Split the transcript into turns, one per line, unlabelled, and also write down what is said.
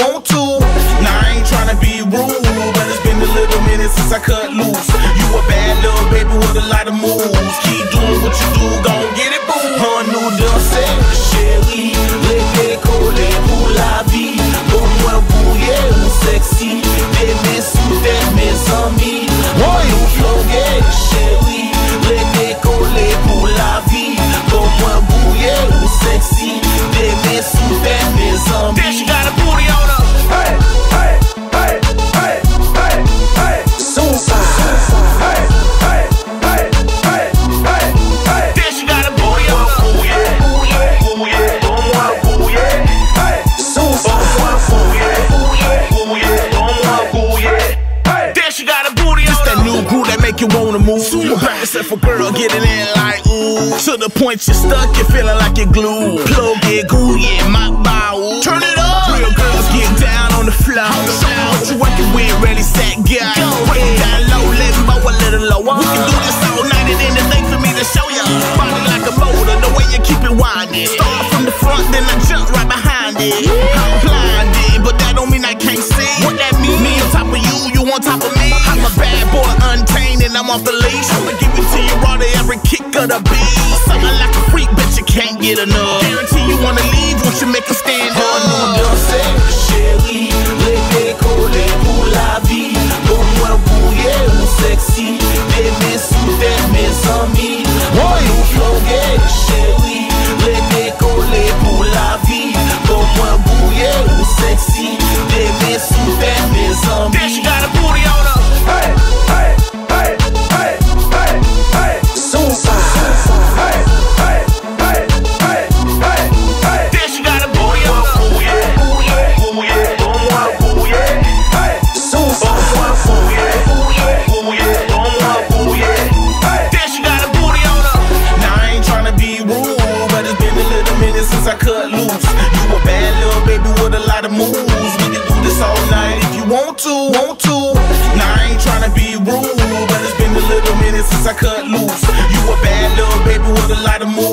want to. Now I ain't tryna be rude, but it's been a little minute since I cut loose. You a bad little baby with a lot of moves. Keep doing what you do, gon' get it, boo. Un nous danser, chérie, les collés pour la vie. Pour moi bouillir ou sexy, bébé sous tête mes amis. Un nous floguer, chérie, les collés pour la vie. Pour moi bouillir ou sexy, bébé sous tête mes amis. Then she got a booty on her. Hey, hey, hey, hey, hey, hey. Suicide. Hey, hey, hey, hey, hey, hey. Then she got a booty on her. Ooh yeah, ooh yeah, ooh yeah, ooh yeah. Hey, suicide. Ooh yeah, ooh yeah, ooh yeah, ooh yeah. Hey, then she got a booty on her. It's that new groove that make you wanna move. Back yourself a girl, get it in like ooh. To the point you're stuck, you're feeling like you're glued. Plug it, goo, yeah, my bow. Turn it up. Real girls get down on the floor. Show me what you working with, ready, set, go. Break it down low, let me bow a little lower. We can do this all night, it ain't a thing for me to show ya. Body like a motor, the way you keep it winding. Start from the front, then I jump right behind it. I'm blinded, but that don't mean I can't see. What that mean? Me on top of you, you on top of me. I'm a bad boy, untamed, and I'm off the leash. I'ma give it to you raw to every kick of the beat. Something like a freak, bet you can't get enough. Guarantee you wanna leave once you make a stand up. Nous danser, chérie, les collés pour la vie. Pour moi bouillir ou sexy, bébé sous tête mes amis. Nous floguer, chérie, les collés pour la vie. Pour moi bouillir ou sexy, bébé sous tête mes amis. Then she got a booty on her. Hey, hey, hey, hey, hey, hey. Suicide. Hey, hey, hey, hey, hey, hey. Then she got a booty on her. Ooh yeah, ooh yeah, ooh yeah, ooh yeah. Hey, suicide. Ooh yeah, ooh yeah, ooh yeah, ooh yeah. Hey, then she got a booty on her. Now I ain't tryna be rude, but it's been a little minute since I cut loose. You a bad little baby with a lot of moves. We can do this all night if you want to, want to. Now I ain't tryna be rude, but it's been a little minute since I cut loose. You a bad little baby with a lot of moves.